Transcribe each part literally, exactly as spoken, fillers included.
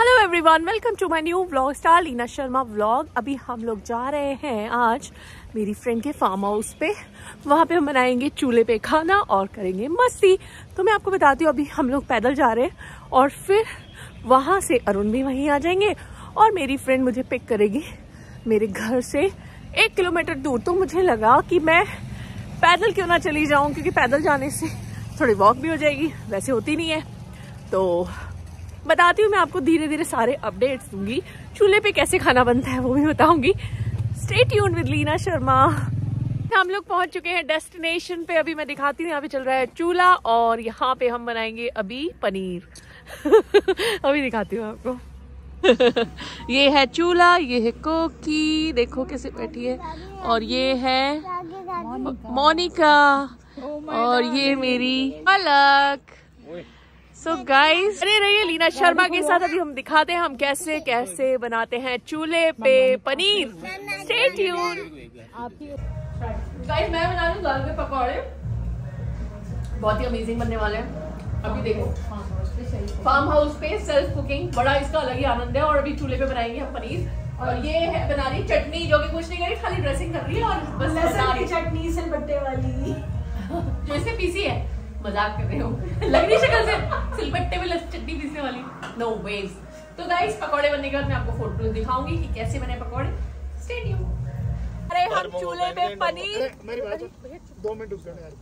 Hello everyone, welcome to my new vlog, star Leena Sharma vlog. अभी हम लोग जा रहे हैं आज मेरी फ्रेंड के फार्म हाउस पे। वहाँ पे हम बनाएंगे चूल्हे पे खाना और करेंगे मस्ती। तो मैं आपको बताती हूँ, अभी हम लोग पैदल जा रहे हैं और फिर वहाँ से अरुण भी वहीं आ जाएंगे और मेरी फ्रेंड मुझे पिक करेगी मेरे घर से एक किलोमीटर दूर। तो मुझे लगा कि मैं पैदल क्यों ना चली जाऊँ, क्योंकि पैदल जाने से थोड़ी वॉक भी हो जाएगी, वैसे होती नहीं है। तो बताती हूँ मैं आपको, धीरे धीरे सारे अपडेट्स दूंगी। चूल्हे पे कैसे खाना बनता है वो भी बताऊंगी। Stay tuned with Leena Sharma. हम लोग पहुंच चुके हैं डेस्टिनेशन पे। अभी मैं दिखाती हूँ, यहाँ पे चल रहा है चूल्हा और यहाँ पे हम बनाएंगे अभी पनीर। अभी दिखाती हूँ आपको। ये है चूल्हा, ये है कोकी, देखो कैसे बैठी है, और ये है मोनिका, और ये मेरी पलक। सो गाइस, अरे रहिए लीना शर्मा के साथ। अभी हम दिखाते हैं हम कैसे कैसे बनाते हैं चूल्हे पे पनीर। Stay tuned. गाइस, मैं बना रही हूँ दाल के पकौड़े, बहुत ही अमेजिंग बनने वाले हैं। अभी देखो, फार्म हाउस पे सेल्फ कुकिंग, बड़ा इसका अलग ही आनंद है। और अभी चूल्हे पे बनाएंगे हम पनीर। और ये है बना रही चटनी, जो कि कुछ नहीं करी, खाली ड्रेसिंग कर रही है और बस बना रही चटनी सिलबट्टे वाली, जो इसने पीसी है। मजाक कर रहे हो, लग रही शक्ल से सिलबट्टे में चटनी पीसने वाली। No veg. तो गाइस, पकौड़े बनने के बाद मैं आपको फोटो दिखाऊंगी कि कैसे बने पकौड़े। Stay tuned. अरे हम चूल्हे पे पनीर, मेरी बात दो मिनट रुक जाओ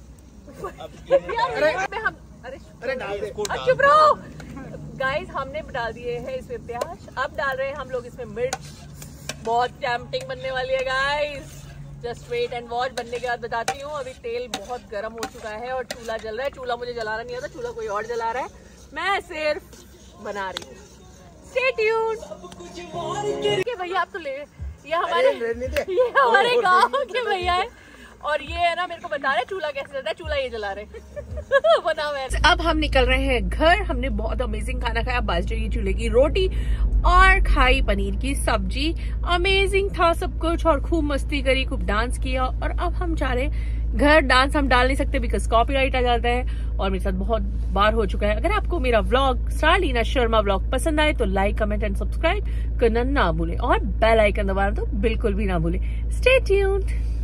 यार। हम अरे अरे डाल दे, चुप रहो। गाइस, हमने डाल दिए हैं इसमें प्याज, अब डाल रहे हैं हम लोग इसमें मिर्च। बहुत टेम्पटिंग बनने वाली है guys, just wait and watch. बनने के बाद बताती हूँ। अभी तेल बहुत गर्म हो चुका है और चूल्हा जल रहा है। चूल्हा मुझे जलाना नहीं आता, चूल्हा कोई और जला रहा है, मैं सिर्फ बना रही हूँ। Stay tuned. भैया आप तो ले, ये हमारे ये हमारे गाँव के भैया है, और ये है ना, मेरे को बता रहे चूल्हा कैसे जलता है। चूल्हा ये जला रहे बना हुआ। अब हम निकल रहे हैं घर। हमने बहुत अमेजिंग खाना खाया, बाजरे चूल्हे की रोटी और खाई पनीर की सब्जी। अमेजिंग था सब कुछ, और खूब मस्ती करी, खूब डांस किया। और अब हम जा रहे हैं घर। डांस हम डाल नहीं सकते बिकॉज कॉपीराइट आ जाता है, और मेरे साथ बहुत बार हो चुका है। अगर आपको मेरा vlog, star Leena Sharma vlog पसंद आए तो लाइक, कमेंट एंड सब्सक्राइब करना ना भूलें, और बेल आइकन दबाना तो बिल्कुल भी ना भूलें। Stay tuned.